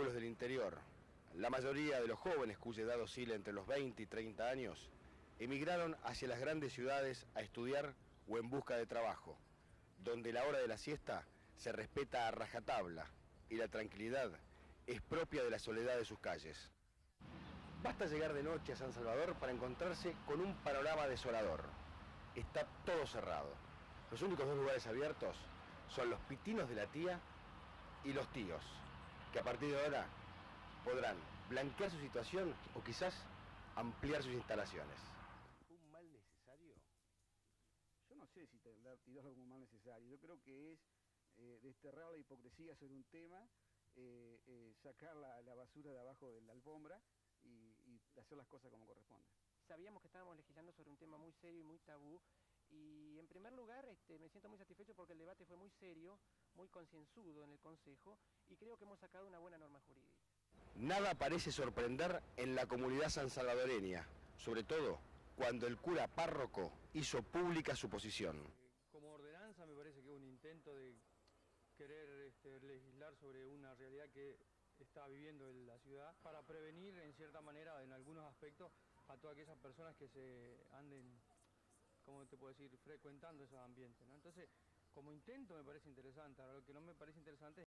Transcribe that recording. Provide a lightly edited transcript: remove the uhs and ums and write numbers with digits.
pueblos del interior. La mayoría de los jóvenes, cuya edad oscila entre los 20 y 30 años, emigraron hacia las grandes ciudades a estudiar o en busca de trabajo, donde la hora de la siesta se respeta a rajatabla y la tranquilidad es propia de la soledad de sus calles. Basta llegar de noche a San Salvador para encontrarse con un panorama desolador. Está todo cerrado. Los únicos dos lugares abiertos son los pitinos de la tía y los tíos, que a partir de ahora podrán blanquear su situación o quizás ampliar sus instalaciones. ¿Un mal necesario? Yo no sé si tirarlo como un mal necesario. Yo creo que es desterrar la hipocresía sobre un tema, sacar la basura de abajo de la alfombra y hacer las cosas como corresponde. Sabíamos que estábamos legislando sobre un tema muy serio y muy tabú, y en primer lugar me siento muy satisfecho porque el debate fue muy serio, muy concienzudo en el Consejo, y creo que hemos sacado una buena norma jurídica. Nada parece sorprender en la comunidad sansalvadoreña, sobre todo cuando el cura párroco hizo pública su posición. Como ordenanza me parece que es un intento de querer legislar sobre una realidad que está viviendo en la ciudad para prevenir en cierta manera, en algunos aspectos, a todas aquellas personas que se anden, ¿cómo te puedo decir?, frecuentando esos ambientes, ¿no? Entonces, como intento me parece interesante. Ahora, lo que no me parece interesante